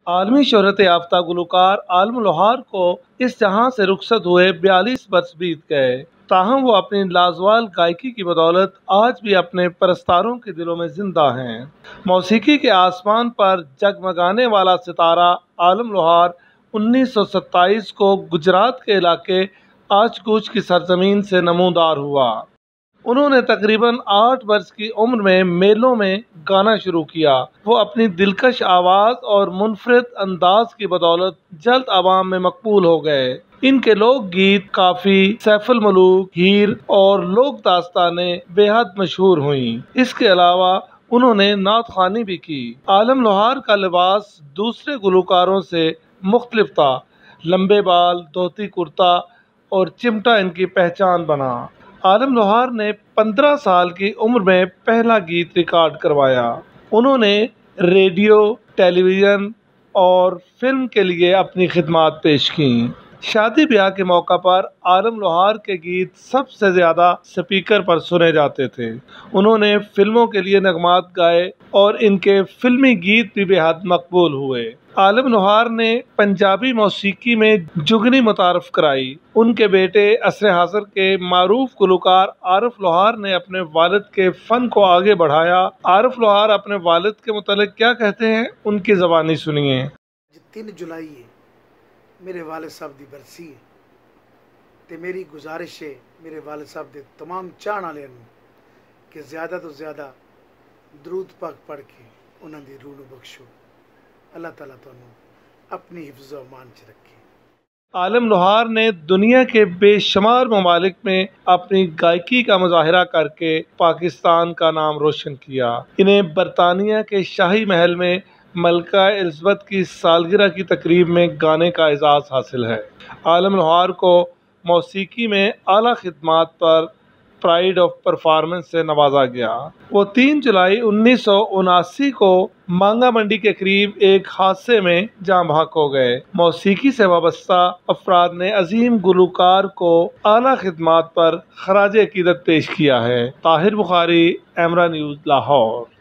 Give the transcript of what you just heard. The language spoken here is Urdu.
عالمی شہرت یافتہ گلوکار عالم لوہار کو اس جہاں سے رخصت ہوئے 42 برس بیت گئے، تاہم وہ اپنی لازوال گائیکی کی بدولت آج بھی اپنے پرستاروں کے دلوں میں زندہ ہیں۔ موسیقی کے آسمان پر جگمگانے والا ستارہ عالم لوہار 1927 کو گجرات کے علاقے آچ کوچ کی سرزمین سے نمودار ہوا۔ انہوں نے تقریباً 8 برس کی عمر میں میلوں میں گانا شروع کیا۔ وہ اپنی دلکش آواز اور منفرد انداز کی بدولت جلد عوام میں مقبول ہو گئے۔ ان کے لوک گیت، قافی، سیف الملوک، ہیر اور لوک داستانیں بے حد مشہور ہوئیں۔ اس کے علاوہ انہوں نے نعت خوانی بھی کی۔ عالم لوہار کا لباس دوسرے گلوکاروں سے مختلف تھا۔ لمبے بال، دھوتی کرتا اور چمٹا ان کی پہچان بنا۔ عالم لوہار نے 15 سال کی عمر میں پہلا گیت ریکارڈ کروایا۔ انہوں نے ریڈیو، ٹیلی ویژن اور فلم کے لیے اپنی خدمات پیش کیں۔ شادی بیاہ کے موقع پر عالم لوہار کے گیت سب سے زیادہ اسپیکر پر سنے جاتے تھے۔ انہوں نے فلموں کے لیے نغمات گائے اور ان کے فلمی گیت بھی بے حد مقبول ہوئے۔ عالم لوہار نے پنجابی موسیقی میں جگنی متعارف کرائی۔ ان کے بیٹے عصر حاضر کے معروف گلوکار عارف لوہار نے اپنے والد کے فن کو آگے بڑھایا۔ عارف لوہار اپنے والد کے متعلق کیا کہتے ہیں، ان کی زبانی سنیے۔ 3 جولائی ہے، میرے والد صاحب دی برسی ہے تے میری گزارش ہے میرے والد صاحب دے تمام چاہن والے کہ زیادہ تو زیادہ درود پاک پڑھ کے انہاں دی روح نو بخشو۔ اللہ تعالیٰ تانوں اپنی حفظ و امان چ رکھے۔ عالم لوہار نے دنیا کے بے شمار ممالک میں اپنی گائیکی کا مظاہرہ کر کے پاکستان کا نام روشن کیا۔ انہیں برطانیہ کے شاہی محل میں ملکہ الزبتھ کی سالگرہ کی تقریب میں گانے کا اعزاز حاصل ہے۔ عالم لوہار کو موسیقی میں اعلیٰ خدمات پر پرائڈ آف پرفارمنس سے نوازا گیا۔ وہ 3 جولائی 1979 کو مانگا منڈی کے قریب ایک حادثے میں جاں بحق ہو گئے۔ موسیقی سے وابستہ افراد نے عظیم گلوکار کو اعلیٰ خدمات پر خراج عقیدت پیش کیا ہے۔ طاہر بخاری، ایمرا نیوز، لاہور۔